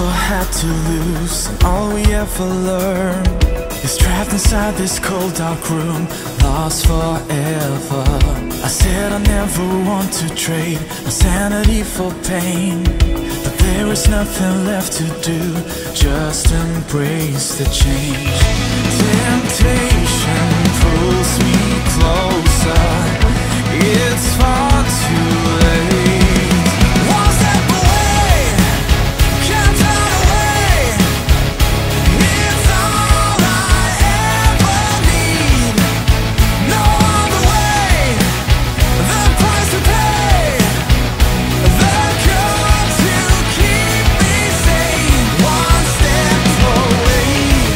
never had to lose, and all we ever learn is trapped inside this cold dark room, lost forever. I said I never want to trade my sanity for pain, but there is nothing left to do, just embrace the change. Temptation pulls me closer, it's far too late. One step away, can't turn away. It's all I ever need. No other way, the price to pay, the cure to keep me sane. One step away,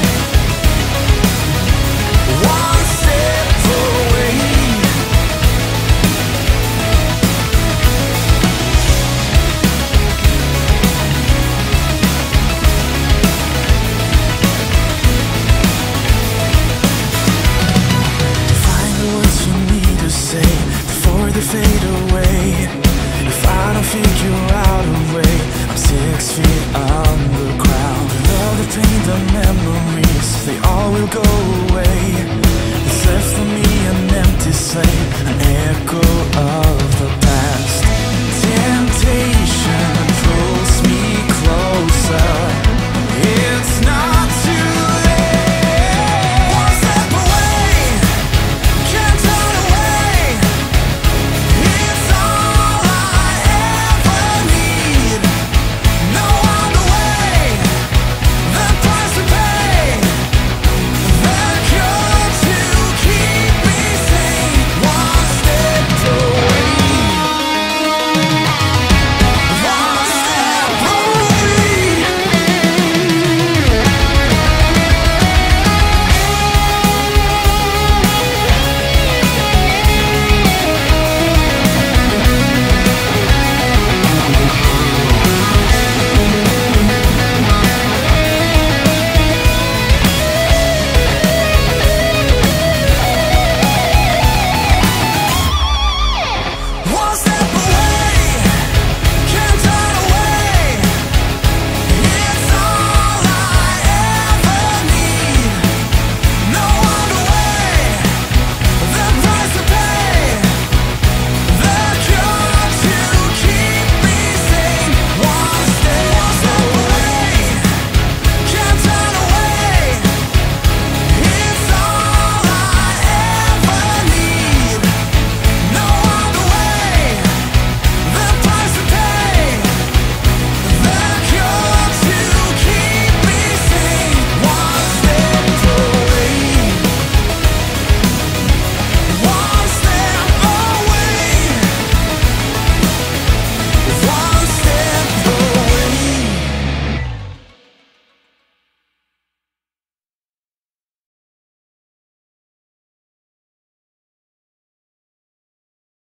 one step away. Find the words you need to say before they fade away. If I don't figure out a way, I'm 6 feet underground. Love, the pain, the memories, they all will go